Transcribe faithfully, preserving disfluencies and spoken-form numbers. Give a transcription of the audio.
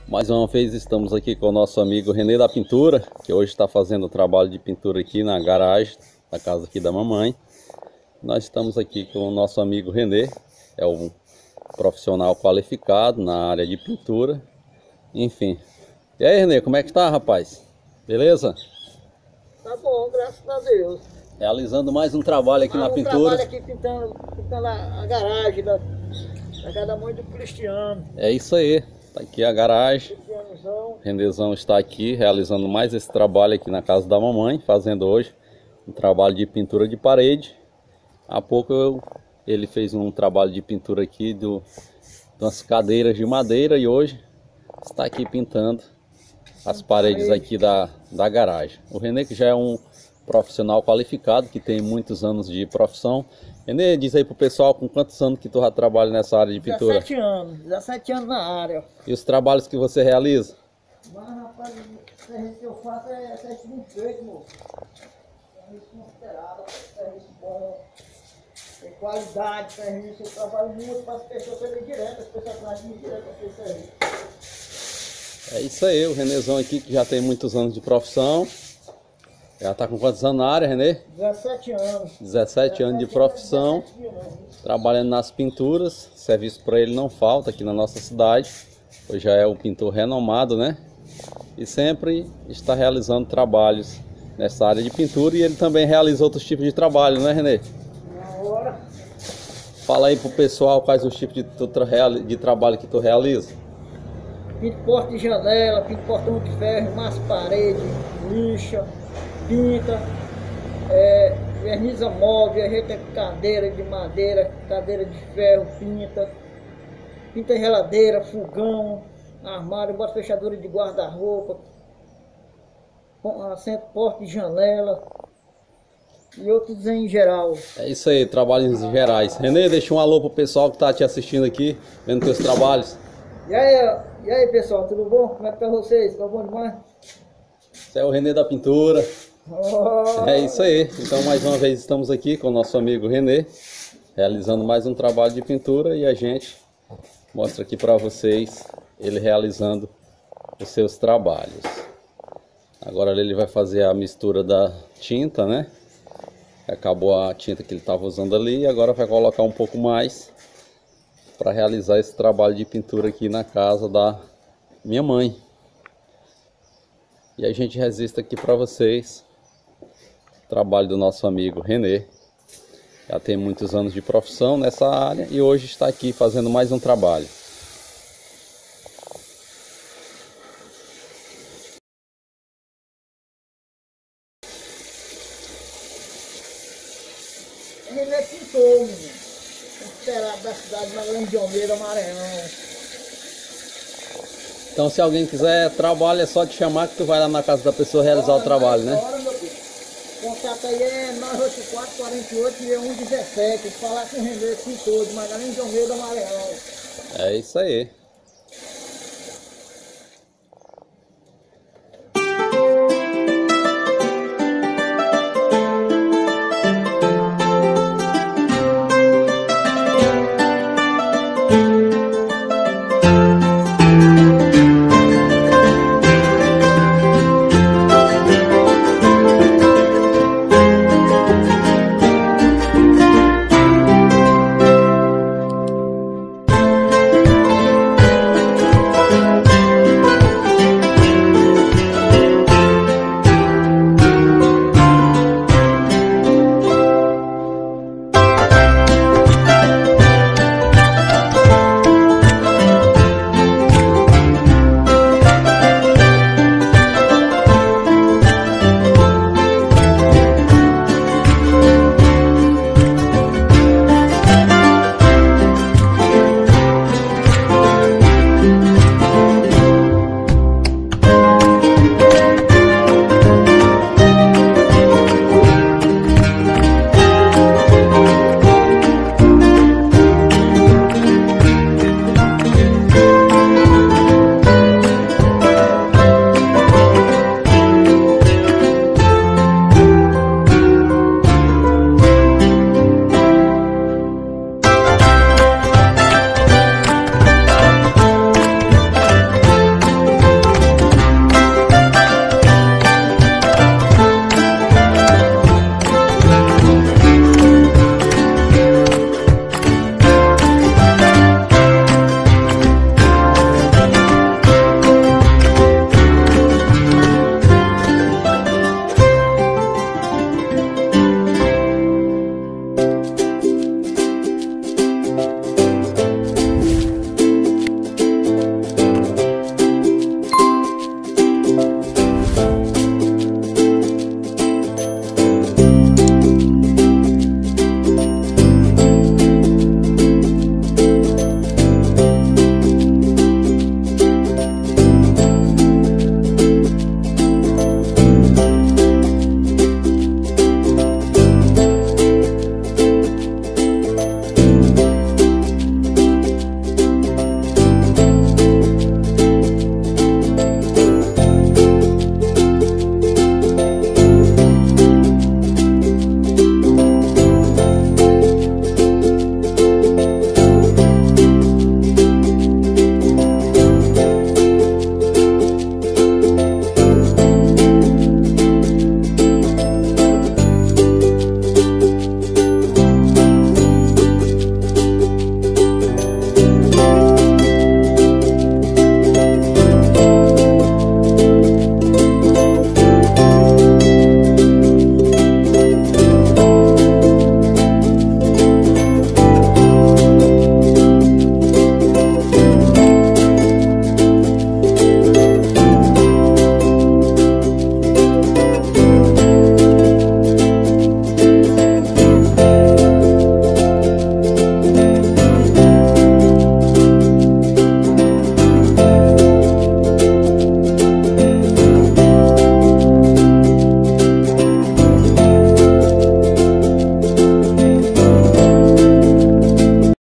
Mais uma vez estamos aqui com o nosso amigo Renê da Pintura, que hoje está fazendo o trabalho de pintura aqui na garagem da casa aqui da mamãe. Nós estamos aqui com o nosso amigo Renê, é um profissional qualificado na área de pintura, enfim. E aí, Renê, como é que tá, rapaz? Beleza? Tá bom, graças a Deus. Realizando mais um trabalho aqui ah, na um pintura. trabalho aqui pintando, pintando a, a garagem da, da casa da mãe do Cristiano. É isso aí. Tá aqui a garagem. Cristianozão. Renezão está aqui realizando mais esse trabalho aqui na casa da mamãe, fazendo hoje um trabalho de pintura de parede. Há pouco eu, ele fez um trabalho de pintura aqui do, de umas cadeiras de madeira e hoje está aqui pintando as paredes aqui da, da garagem. O Renê, que já é um profissional qualificado, que tem muitos anos de profissão. Renê, diz aí pro pessoal com quantos anos que tu já trabalha nessa área de pintura? dezessete anos, dezessete anos na área. E os trabalhos que você realiza? Mas rapaz, o serviço que eu faço é serviço bem feito, moço. Serviço considerado, serviço bom, tem qualidade, serviço. Eu trabalho muito para as pessoas serem diretas, as pessoas trazem direto para esse serviço. É isso aí, o Renezão aqui que já tem muitos anos de profissão. Já está com quantos anos na área, Renê? dezessete anos. dezessete anos de profissão, trabalhando nas pinturas. Serviço para ele não falta aqui na nossa cidade. Hoje já é um pintor renomado, né? E sempre está realizando trabalhos nessa área de pintura. E ele também realiza outros tipos de trabalho, né, Renê? Na hora. Fala aí pro pessoal quais os tipos de, de trabalho que tu realiza. Pinto porta de janela, pinto portão de ferro, massa parede, lixa, pinta, é, verniza móvel, ajeita cadeira de madeira, cadeira de ferro, pinta, pinta geladeira, fogão, armário, bota fechadura de guarda-roupa, assento, porta de janela e outros em geral. É isso aí, trabalhos gerais. Renê, deixa um alô pro pessoal que tá te assistindo aqui, vendo teus trabalhos. E aí, e aí pessoal, tudo bom? Como é que tá vocês? Tá bom demais? Esse é o Renê da Pintura. Oh. É isso aí. Então mais uma vez estamos aqui com o nosso amigo Renê, realizando mais um trabalho de pintura e a gente mostra aqui para vocês ele realizando os seus trabalhos. Agora ele vai fazer a mistura da tinta, né? Acabou a tinta que ele estava usando ali e agora vai colocar um pouco mais para realizar esse trabalho de pintura aqui na casa da minha mãe. E a gente registra aqui para vocês o trabalho do nosso amigo Renê. Já tem muitos anos de profissão nessa área e hoje está aqui fazendo mais um trabalho. Renê pintou, menino. Considerado da cidade Magalhães de Almeida, Maranhão. Então se alguém quiser trabalho é só te chamar que tu vai lá na casa da pessoa realizar o trabalho, né? Hora, meu filho. O contato aí é nove oito quatro, quatro oito, seis um um sete. Falar com o Renê pintor de Magalhães de Almeida, Maranhão. É isso aí.